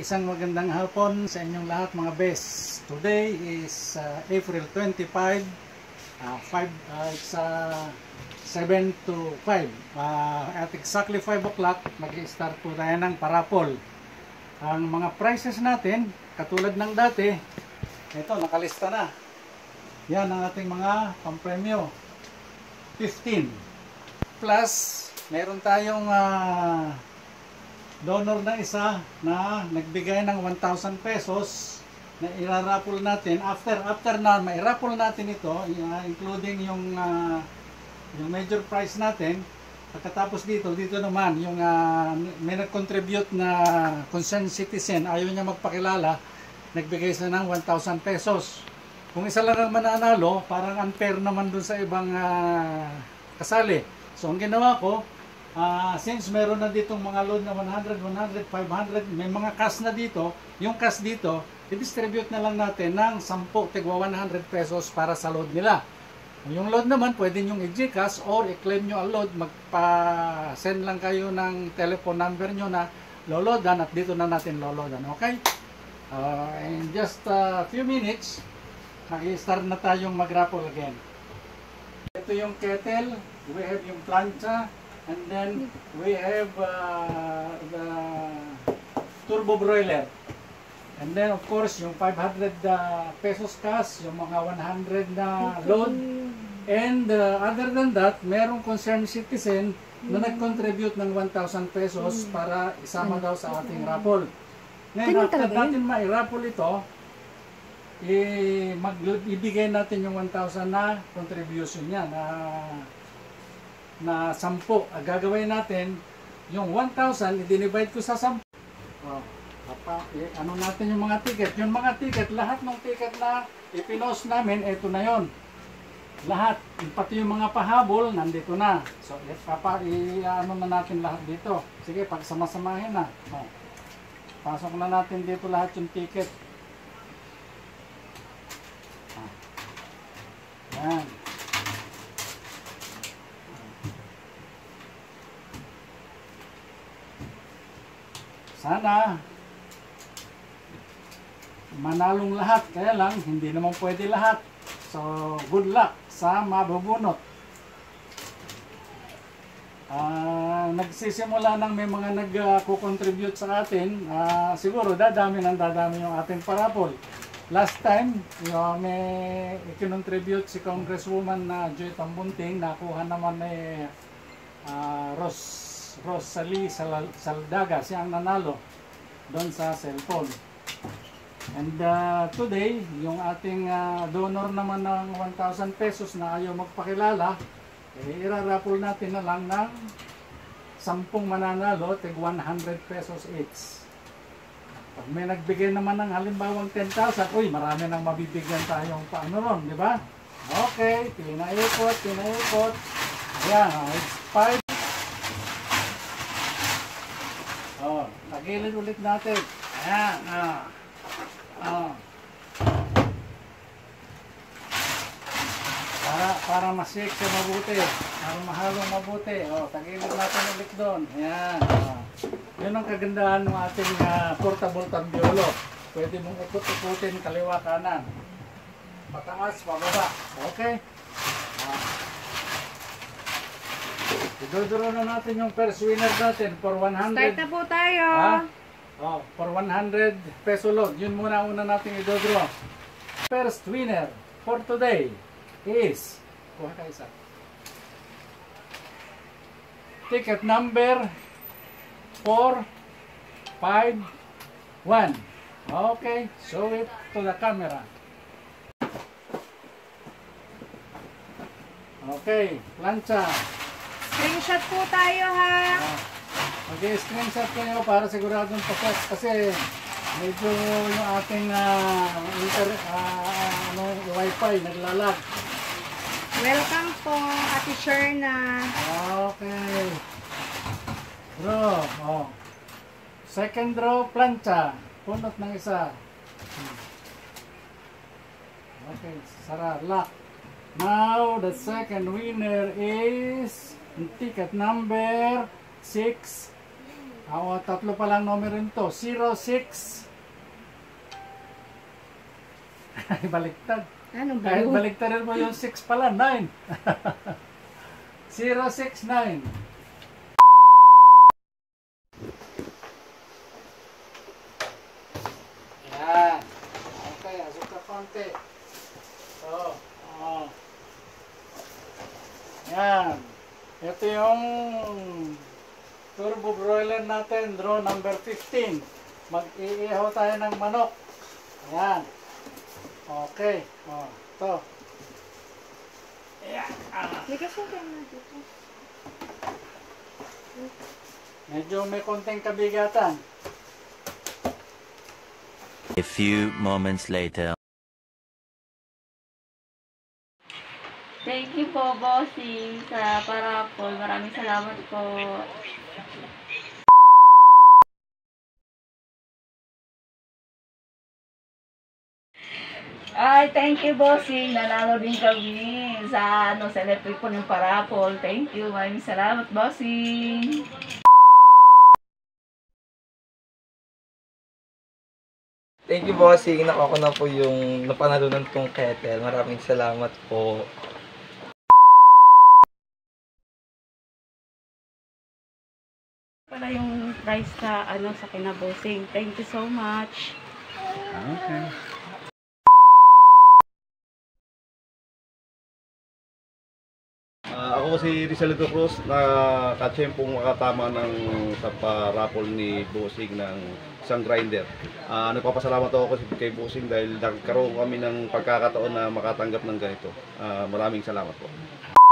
Isang magandang hapon sa inyong lahat mga best. Today is April 25, it's 7 to 5. At exactly 5 o'clock, mag-start po tayo ng parapol. Ang mga prices natin, katulad ng dati, ito nakalista na. Yan ang ating mga pampremyo. 15. Plus, meron tayong donor na isa na nagbigay ng 1,000 pesos na irarapol natin. After na mairapol natin ito, including yung major prize natin. Pagkatapos dito naman yung may nag-contribute na concerned citizen, ayaw niya magpakilala, nagbigay siya ng 1,000 pesos. Kung isa lang ang mananalo, parang unfair naman dun sa ibang kasali. So ang ginawa ko, since meron na ditong mga load na 100, 100, 500, may mga cash na dito, yung cash dito, i-distribute na lang natin ng 10, tigwa 100 pesos para sa load nila. Yung load naman, pwede nyo i-Gcash or i-claim nyo ang load, magpa-send lang kayo ng telephone number nyo na loloadan at dito na natin loloadan, okay? In just a few minutes, mag-start na tayong mag-raffle again. Ito yung kettle, we have yung plancha, and then we have the turbo broiler. And then of course yung 500 pesos cash, yung mga 100 na load. And other than that, merong concerned citizen na nag-contribute ng 1,000 pesos para isama daw sa ating raffle. Ngayon, after natin ma-raffle ito, ibigay natin yung 1,000 na contribution niya na 10. Gagawin natin yung 1,000 i-divide ko sa 10. Ano natin yung mga ticket? Yung mga ticket, lahat ng ticket na ipinost namin, ito na yon. Lahat, pati yung mga pahabol, nandito na. So, ano na natin lahat dito. Sige, pagsama-samahin na. Pasok na natin dito lahat yung ticket. Yan. Sana manalong lahat, kaya lang hindi naman pwede lahat. So good luck sa mabubunot. Nagsisimula nang may mga nag-contribute sa atin. Siguro dadami yung ating parapol. Last time, may i-contribute si Congresswoman na Joy Tambunting, nakuha naman ni Rosalie Saldaga, siya ang nanalo doon sa cellphone. And today, yung ating donor naman ng 1,000 pesos na ayaw magpakilala, iraraffle natin na lang ng 10 mananalo, tig 100 pesos each. Pag may nagbigay naman ng halimbawang 10,000, uy, marami nang mabibigyan tayong paano ron, di ba? Okay, pinaikot. Ayan, it's 5. Tagilid ulit natin. Ayan, para ma-shake siya mabuti, para mahalong mabuti. Tagilid natin ulit doon. Ayan. Yun ang kagandahan ng ating portable tambiolo. Pwede mong ikot-ikutin kaliwa kanan. Pataas, pababa. Okay? Idodoro na natin yung first winner natin for 100. Start na po tayo. For 100 peso load. Yun muna natin idodoro. First winner for today is, kuha ka isa. Ticket number 451. Okay, show it to the camera. Okay, plancha. Screenshot po tayo ha. Mag-screenshot kayo para siguradong pasok kasi medyo yung ating wifi naglalag. Welcome po, Ate Sherna. Okay. Draw. Second draw, plancha. Punot ng isa. Okay, sara, lock. Now, the second winner is ticket number 6 Ako, tatlo pa lang numero nito. 06. Ay, baliktad. Ano ba Kahit yun? baliktarin mo yung 6 pala, 9. 069. Yan. Okay, asok ka konti. Oh, oh. Yan. Ito yung turbo broiler natin, draw number 15. Mag-iihaw tayo ng manok. Yan. Okay. Oh, ito. Ayan. Ligas yung camera dito. Medyo may konting kabigatan. A few moments later. Thank you po, Bossy, sa parapol. Maraming salamat po. Ay, thank you, Bossy. Nanalo din kami sa sa electric po ng parapol. Thank you. Maraming salamat, Bossy. Thank you, bossing. Nakuha ko na po yung napanalunan kong kettle. Maraming salamat po. Pala yung price sa sa kinabosing. Thank you so much. Okay. Ako si Rizalito Cruz, na katsyempong makatama ng sa raffle ni Bossing ng isang grinder. Nagpapasalamat ako kay Bossing dahil nagkaroon kami ng pagkakataon na makatanggap ng ganito. Maraming salamat po.